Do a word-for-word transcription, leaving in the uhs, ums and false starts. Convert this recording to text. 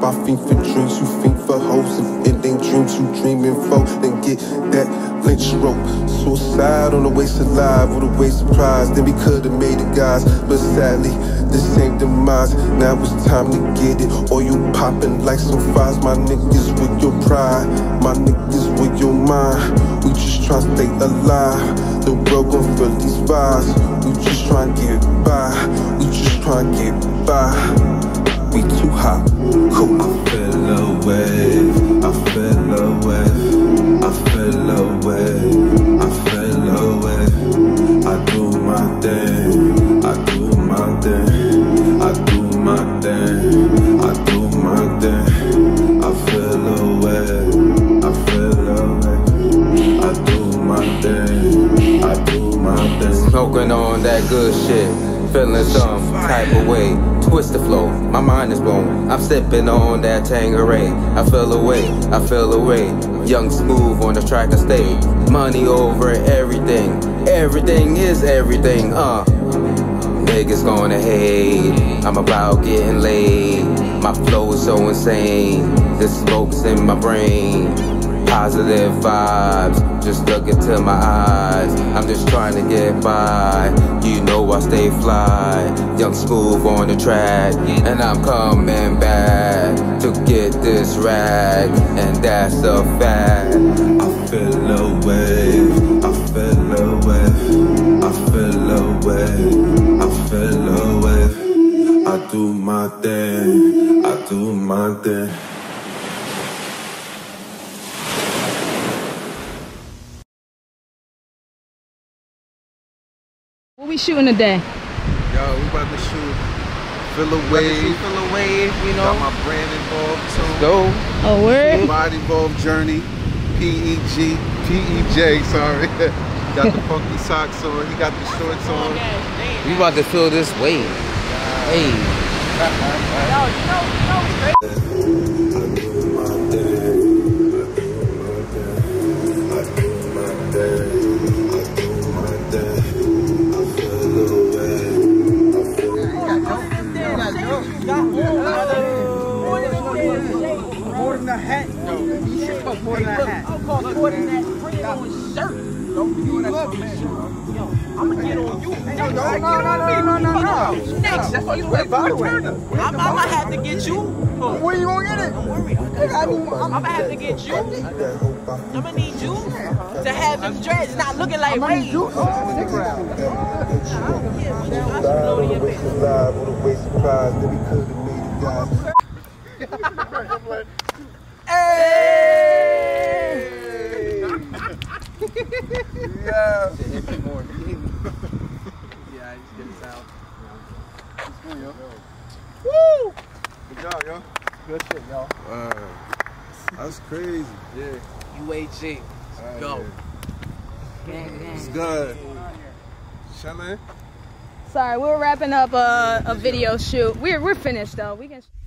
I fiend for dreams, you fiend for hoes. If it ain't dreams you dreaming for, then get that lynch rope. Suicide on the waist alive, with a waste of prize. Then we could've made it, guys, but sadly this ain't demise. Now it's time to get it, or you popping like some fries. My niggas with your pride, my niggas with your mind. We just tryna stay alive, the world gon' feel these vibes. We just tryna get by, we just tryna get by. We too hot, cool. I feel away, I feel away, I feel away, I feel away. I do my thing, I do my thing, I do my thing, I do my thing. I feel away, I feel away, I do my thing, I do my thing. Smoking on that good shit, feeling some type of way. Twist the flow, my mind is blown. I'm sipping on that Tanqueray. I feel away, I feel away. Young Smooth on the track I stay. Money over everything, everything is everything, uh niggas gonna hate, I'm about getting laid. My flow is so insane, the smoke's in my brain. Positive vibes, just look into my eyes. I'm just trying to get by, you know I stay fly. Young Smooth on the track, and I'm coming back to get this rag, and that's a fact. I feel away, I feel away, I feel away, I feel away. I do my thing, I do my thing. What we shooting today? Yo, we about to shoot Feel Away. Feel Away, you know. Got my brand involved too. Let's go. Oh, word? Body Involved Journey. P E G. P E J, sorry. Got the funky socks on. He got the shorts on. We about to feel this wave. Hey. Yo, you know, you know what's great? More than a hat. No, you should cost more than a hat. I'll cost more than that print on shirt. Don't do that for me. Yo, I'm gonna get on you. No, no, no, no, no, no, no. Next, that's what you went by the way. I'm gonna have to get you. Where you gonna get it? Don't worry. I'm gonna have to get you. I'm gonna need you to have them dreads not looking like rain. Hey! Yeah. Yeah, I just get this out. Woo! Good job, yo. Good shit, y'all. Wow. That's crazy. Yeah. U A G. Go. Gang, gang. It's good. Chillin'. Sorry, we were wrapping up a, a video shoot. We're we're finished though. We can.